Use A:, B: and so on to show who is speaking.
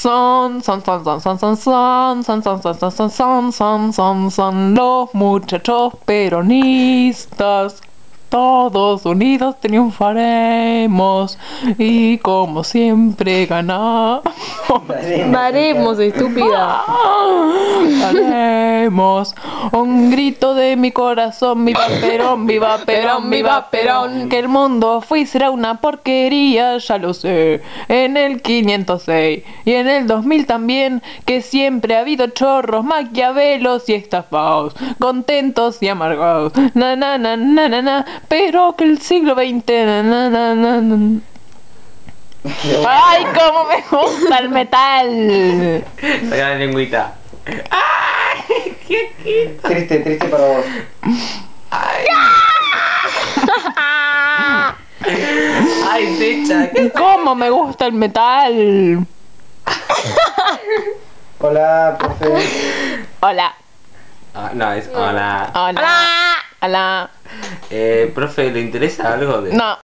A: Son los muchachos peronistas. Todos unidos triunfaremos y como siempre ganamos.
B: Daremos, estúpida.
A: Haremos un grito de mi corazón, viva Perón, viva Perón, viva Perón. Que el mundo fue y será una porquería, ya lo sé. En el 506 y en el 2000 también, que siempre ha habido chorros, maquiavelos y estafados, contentos y amargados. Na na na na na na, pero que el siglo XX na na na na na. ¡Ay, cómo me gusta el metal!
C: Saca la lengüita. ¡Ay! ¡Qué
D: Triste para vos.
C: ¡Ay, Techa!
A: ¡Cómo me gusta el metal!
D: Hola, profe.
A: Hola.
C: Ah, no, es hola.
A: Hola. Hola.
C: Profe, ¿le interesa algo de...?
A: No.